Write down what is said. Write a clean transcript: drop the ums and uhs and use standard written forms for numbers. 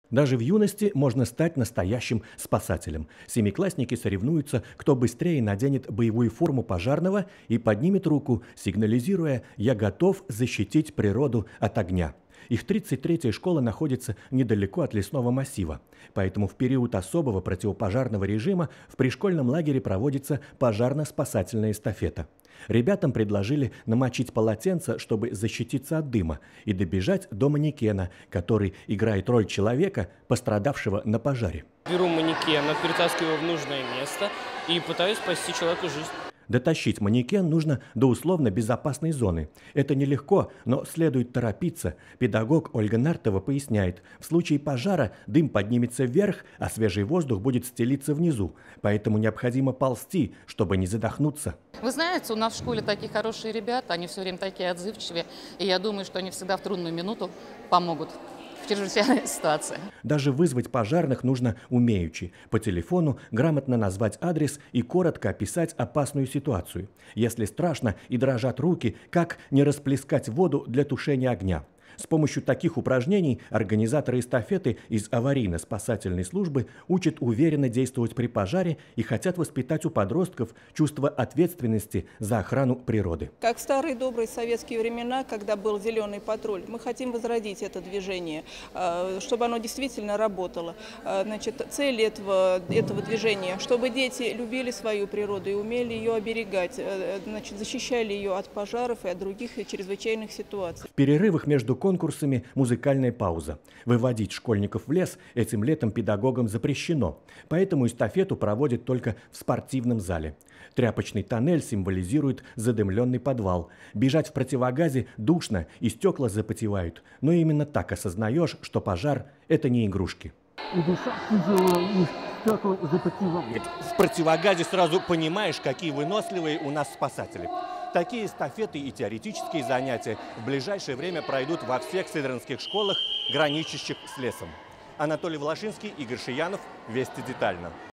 Даже в юности можно стать настоящим спасателем. Семиклассники соревнуются, кто быстрее наденет боевую форму пожарного и поднимет руку, сигнализируя «Я готов защитить природу от огня». Их 33-я школа находится недалеко от лесного массива, поэтому в период особого противопожарного режима в пришкольном лагере проводится пожарно-спасательная эстафета. Ребятам предложили намочить полотенце, чтобы защититься от дыма, и добежать до манекена, который играет роль человека, пострадавшего на пожаре. Беру манекен, перетаскиваю его в нужное место и пытаюсь спасти человеку жизнь. Дотащить манекен нужно до условно безопасной зоны. Это нелегко, но следует торопиться. Педагог Ольга Нартова поясняет, в случае пожара дым поднимется вверх, а свежий воздух будет стелиться внизу. Поэтому необходимо ползти, чтобы не задохнуться. Вы знаете, у нас в школе такие хорошие ребята, они все время такие отзывчивые. И я думаю, что они всегда в трудную минуту помогут. Чрезвычайная ситуация. Даже вызвать пожарных нужно умеючи. По телефону грамотно назвать адрес и коротко описать опасную ситуацию. Если страшно и дрожат руки, как не расплескать воду для тушения огня. С помощью таких упражнений организаторы эстафеты из аварийно-спасательной службы учат уверенно действовать при пожаре и хотят воспитать у подростков чувство ответственности за охрану природы. Как в старые добрые советские времена, когда был зеленый патруль, мы хотим возродить это движение, чтобы оно действительно работало. Значит, цель этого движения, чтобы дети любили свою природу и умели ее оберегать, значит, защищали ее от пожаров и от других чрезвычайных ситуаций. В перерывах между конкурсами музыкальная пауза. Выводить школьников в лес этим летом педагогам запрещено, поэтому эстафету проводят только в спортивном зале. Тряпочный тоннель символизирует задымленный подвал. Бежать в противогазе душно и стекла запотевают, но именно так осознаешь, что пожар – это не игрушки. В противогазе сразу понимаешь, какие выносливые у нас спасатели. Такие эстафеты и теоретические занятия в ближайшее время пройдут во всех северных школах, граничащих с лесом. Анатолий Волошинский, Игорь Шиянов. Вести детально.